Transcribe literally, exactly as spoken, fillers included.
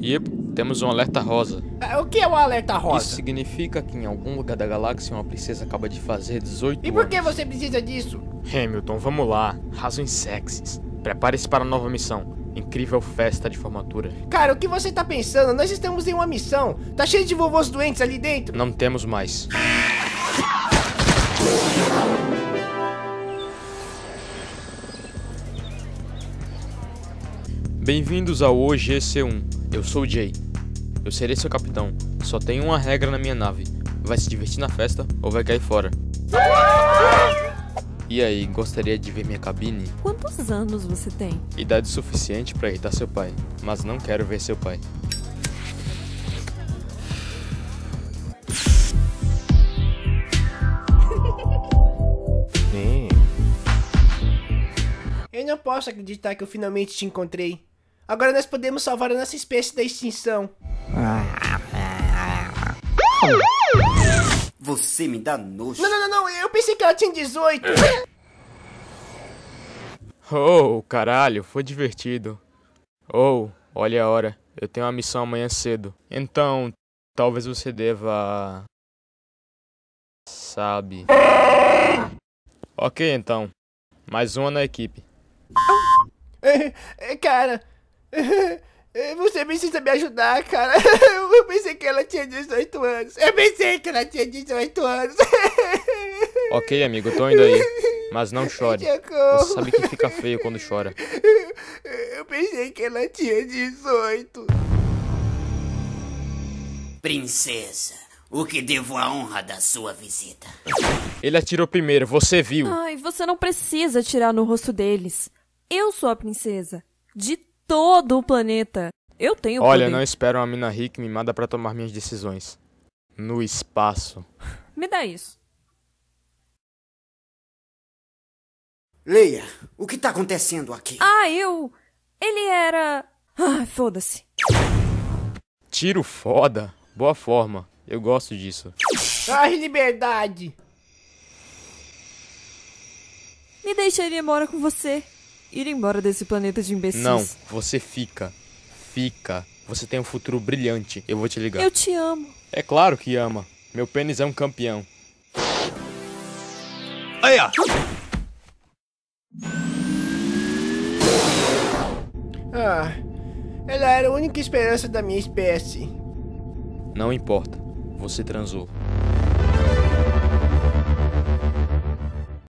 Yep, temos um alerta rosa. Ah, o que é o alerta rosa? Isso significa que em algum lugar da galáxia uma princesa acaba de fazer dezoito anos. E por que você precisa disso? Hamilton, vamos lá. Razões sexys. Prepare-se para a nova missão. Incrível festa de formatura. Cara, o que você tá pensando? Nós estamos em uma missão. Tá cheio de vovôs doentes ali dentro. Não temos mais. Bem-vindos ao O G C um. Eu sou o Jay. Eu serei seu capitão. Só tem uma regra na minha nave. Vai se divertir na festa ou vai cair fora. E aí, gostaria de ver minha cabine? Quantos anos você tem? Idade suficiente para irritar seu pai, mas não quero ver seu pai. Eu não posso acreditar que eu finalmente te encontrei. Agora nós podemos salvar a nossa espécie da extinção. Você me dá nojo. Não, não, não, não, eu pensei que ela tinha dezoito. Oh, caralho, foi divertido. Oh, olha a hora. Eu tenho uma missão amanhã cedo. Então, talvez você deva... Sabe. Ok, então. Mais uma na equipe. Cara, você precisa me ajudar, cara. Eu pensei que ela tinha dezoito anos. Eu pensei que ela tinha dezoito anos. Ok, amigo, eu tô indo aí. Mas não chore. Socorro. Você sabe que fica feio quando chora. Eu pensei que ela tinha dezoito. Princesa, o que devo a honra da sua visita? Ele atirou primeiro, você viu. Ai, você não precisa atirar no rosto deles. Eu sou a princesa. De todo o planeta. Eu tenho Olha, poder. não espero uma mina rica e mimada pra tomar minhas decisões. No espaço. Me dá isso. Leia, o que tá acontecendo aqui? Ah, eu... Ele era... Ah, foda-se. Tiro foda. Boa forma. Eu gosto disso. Ai, liberdade. Me deixa ir embora com você. Ir embora desse planeta de imbecis. Não, você fica. Fica. Você tem um futuro brilhante. Eu vou te ligar. Eu te amo. É claro que ama. Meu pênis é um campeão. Aí, ó. Ah, ela era a única esperança da minha espécie. Não importa. Você transou.